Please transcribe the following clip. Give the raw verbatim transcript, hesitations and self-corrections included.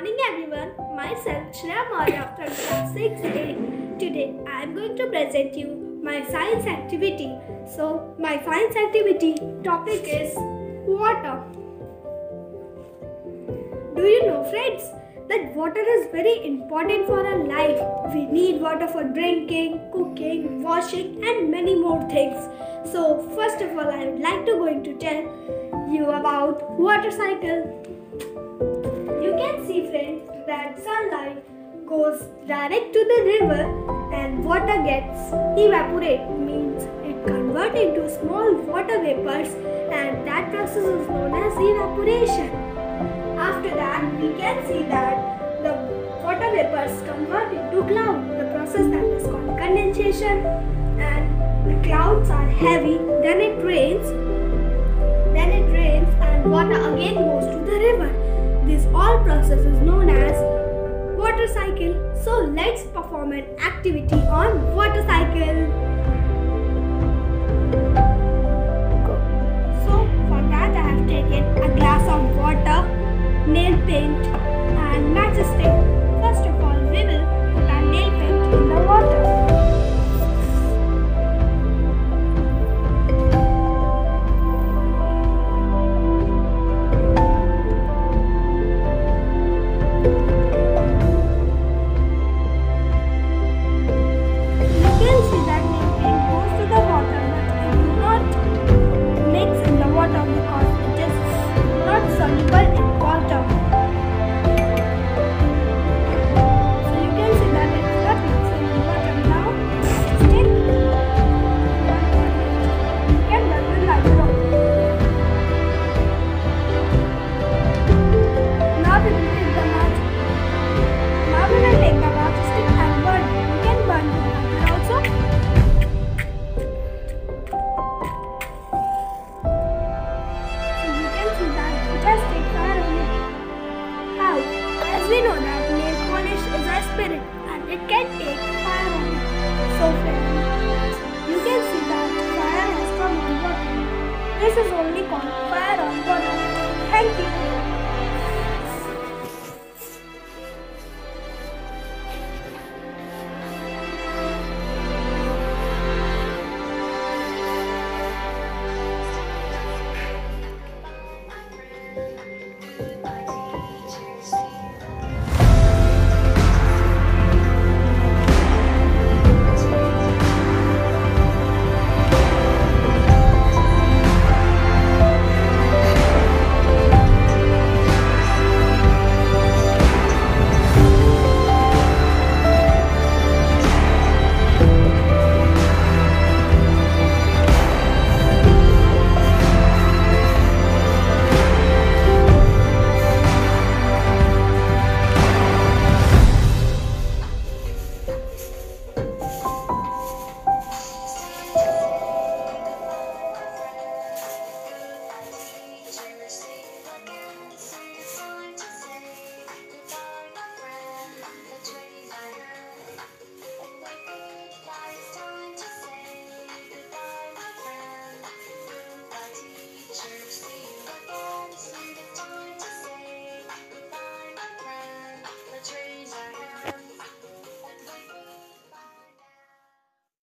morning everyone, myself Shreya Maurya from class six A. Today I am going to present you my science activity. So my science activity topic is water. Do you know friends that water is very important for our life? We need water for drinking, cooking, washing and many more things. So first of all I would like to going to tell you about water cycle. You can see friends that sunlight goes direct to the river and water gets evaporate, means it converts into small water vapors, and that process is known as evaporation. After that we can see that the water vapors convert into cloud, the process that is called condensation, and the clouds are heavy, then it rains, then it rains and water again goes to the river. This all process is known as water cycle. So let's perform an activity on water cycle. So for that I have taken a glass of water, nail paint and matchstick. First of all we will put our nail paint in the water. We know that nail polish is a spirit and it can take fire on it. So friends, you can see that fire has come on water. This is only called fire on water. Thank you.